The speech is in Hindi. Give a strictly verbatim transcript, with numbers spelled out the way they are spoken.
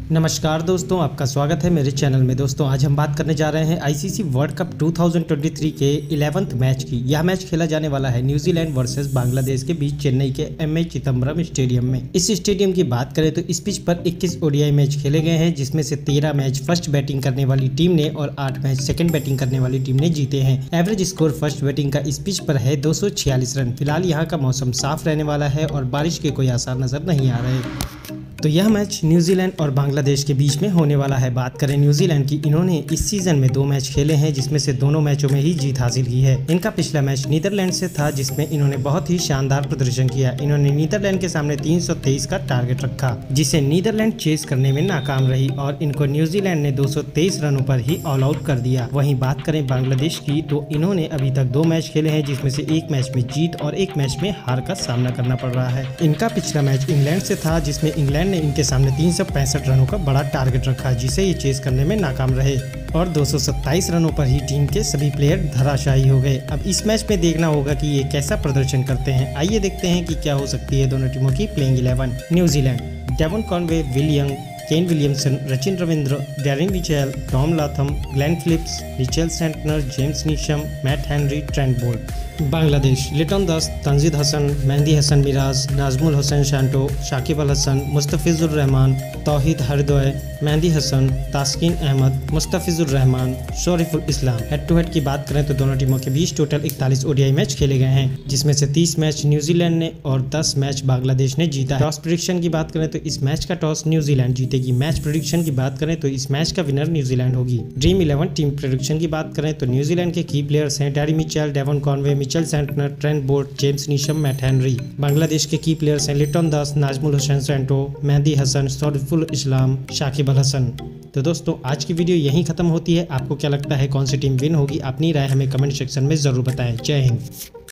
नमस्कार दोस्तों, आपका स्वागत है मेरे चैनल में। दोस्तों आज हम बात करने जा रहे हैं आईसीसी वर्ल्ड कप दो हज़ार तेईस के इलेवेंथ मैच की। यह मैच खेला जाने वाला है न्यूजीलैंड वर्सेस बांग्लादेश के बीच चेन्नई के एम ए चिदम्बरम स्टेडियम में। इस स्टेडियम की बात करें तो इस पिच पर इक्कीस ओडीआई मैच खेले गए हैं, जिसमें से तेरह मैच फर्स्ट बैटिंग करने वाली टीम ने और आठ मैच सेकेंड बैटिंग करने वाली टीम ने जीते हैं। एवरेज स्कोर फर्स्ट बैटिंग का इस पिच पर है दो सौ छियालीस रन। फिलहाल यहाँ का मौसम साफ रहने वाला है और बारिश के कोई आसार नजर नहीं आ रहे। तो यह मैच न्यूजीलैंड और बांग्लादेश के बीच में होने वाला है। बात करें न्यूजीलैंड की, इन्होंने इस सीजन में दो मैच खेले हैं, जिसमें से दोनों मैचों में ही जीत हासिल की है। इनका पिछला मैच नीदरलैंड से था, जिसमें इन्होंने बहुत ही शानदार प्रदर्शन किया। इन्होंने नीदरलैंड के सामने तीन सौ तेईस का टारगेट रखा, जिसे नीदरलैंड चेस करने में नाकाम रही और इनको न्यूजीलैंड ने दो सौ तेईस रनों पर ही ऑल आउट कर दिया। वहीं बात करें बांग्लादेश की, तो इन्होंने अभी तक दो मैच खेले हैं, जिसमें से एक मैच में जीत और एक मैच में हार का सामना करना पड़ रहा है। इनका पिछला मैच इंग्लैंड से था, जिसमें इंग्लैंड ने इनके सामने तीन सौ पैंसठ रनों का बड़ा टारगेट रखा, जिसे ये चेस करने में नाकाम रहे और दो सौ सत्ताईस रनों पर ही टीम के सभी प्लेयर धराशायी हो गए। अब इस मैच में देखना होगा कि ये कैसा प्रदर्शन करते हैं। आइए देखते हैं कि क्या हो सकती है दोनों टीमों की playing eleven. New Zealand: Devon Conway, Will Young, Kane Williamson, Rachin Ravindra, Daryl Mitchell, Tom Latham, Glenn Phillips, Mitchell Santner, James Neesham, Matt Henry, Trent Boult. Bangladesh: Liton Das, Tanzid Hasan, Mehidy Hasan Miraz, Najmul Hossain Shanto, Shakib Al Hasan, Mustafizur Rahman, Towhid Hridoy, Mehidy Hasan, Taskin Ahmed, Mustafizur Rahman, Shoriful Islam. Head to head की बात करें तो दोनों टीमों के बीच टोटल इकतालीस ओडीआई मैच खेले गए हैं, जिसमें से तीस मैच न्यूजीलैंड ने और दस मैच बांग्लादेश ने जीता है। टॉस प्रेडिक्शन की बात करें तो इस मैच का टॉस न्यूजीलैंड जीतेगी। मैच प्रेडिक्शन की बात करें तो इस मैच का विनर न्यूजीलैंड होगी। ड्रीम इलेवन टीम प्रेडिक्शन की बात करें तो न्यूजीलैंड के की प्लेयर्स हैं Daryl Mitchell, Devon Conway, Mitchell Santner, Trent Boult, James Neesham, Matt Henry. Bangladesh के की प्लेयर्स हैं लिटन दास, नाजमुल हुसैन शांटो, मेहदी हसन, शरीफुल इस्लाम, शाकिब अल हसन। तो दोस्तों आज की वीडियो यहीं खत्म होती है। आपको क्या लगता है कौन सी टीम विन होगी? अपनी राय हमें कमेंट सेक्शन में जरूर बताएं। जय हिंद।